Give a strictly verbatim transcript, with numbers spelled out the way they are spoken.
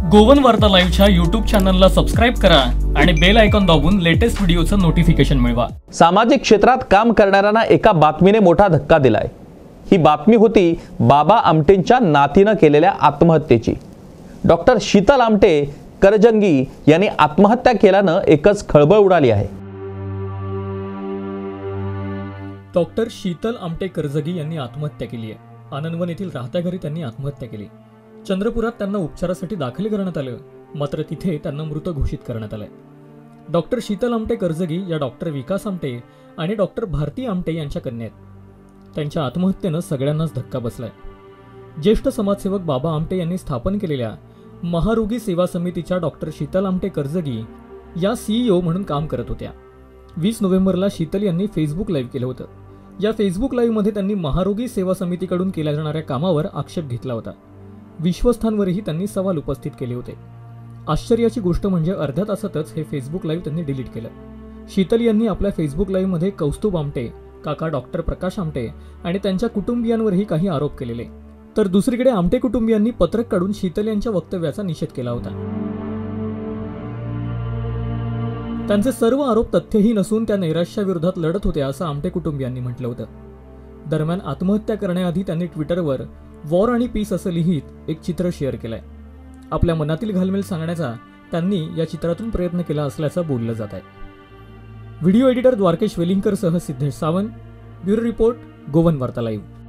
Goan वार्ता लाईव्हच्या YouTube चॅनलला सबस्क्राईब करा आणि बेल आयकॉन दाबून लेटेस्ट व्हिडिओचं नोटिफिकेशन मिळवा। सामाजिक क्षेत्रात काम करणाऱ्यांना एका बातमीने मोठा धक्का दिलाय। ही बातमी होती बाबा आमटेंच्या नातीनं केलेल्या आत्महत्येची। डॉक्टर शीतल आमटे करजंगी यांनी आत्महत्या केल्यानं एकच खळबळ उडाली आहे। डॉक्टर शीतल आमटे करजगी यांनी आत्महत्या केली आहे। आनंदवन येथील राहत्या घरी त्यांनी आत्महत्या केली। चंद्रपुरात त्यांना उपचारासाठी दाखल करण्यात आलं, मात्र तिथे त्यांना मृत घोषित करण्यात आलंय। डॉक्टर शीतल आमटे करजगी या डॉक्टर विकास आमटे आणि डॉक्टर भारती आमटे यांच्या कन्या आहेत। त्यांच्या आत्महत्येनं सगळ्यांनाच धक्का बसलाय। ज्येष्ठ समाजसेवक बाबा आमटे यांनी स्थापन केलेल्या महारोगी सेवा समितीच्या डॉक्टर शीतल आमटे करजगी या सीईओ म्हणून काम करत होत्या। वीस नोव्हेंबरला शीतल यांनी फेसबुक लाईव्ह केलं होतं। या फेसबुक लाईव्ह मध्ये त्यांनी महारोगी सेवा समितीकडून केल्या जाणाऱ्या कामावर आक्षेप घेतला होता। विश्वस्थांवरही त्यांनी सवाल उपस्थित केले होते। आश्चर्याची गोष्ट म्हणजे अर्ध्या तासातच हे फेसबुक लाईव्ह त्यांनी डिलीट केलं। शीतल यांनी आपल्या फेसबुक लाईव्ह मध्ये कौस्तुभ आमटे, काका डॉक्टर प्रकाश आमटे आणि त्यांच्या कुटुंबियांवरही काही आरोप केलेले, तर दुसरीकडे आमटे कुटुंबियांनी पत्रक काढून शीतल यांच्या वक्तव्याचा निषेध केला होता। त्यांचे सर्व आरोप तथ्यहीन नसून त्या नैराश्याविरोधात लढत होत्या असं आमटे कुटुंबियांनी म्हटलं होतं। दरम्यान आत्महत्या करण्याआधी त्यांनी ट्विटरवर वॉर आणि पीस असं लिहित एक चित्र शेअर केलंय। आपल्या मनातील घालमेल सांगण्याचा त्यांनी या चित्रातून प्रयत्न केला असल्याचं बोललं जात आहे। व्हिडिओ एडिटर द्वारकेश वेलिंगकर सह Siddhesh Sawant, bureau report, Goan Varta live.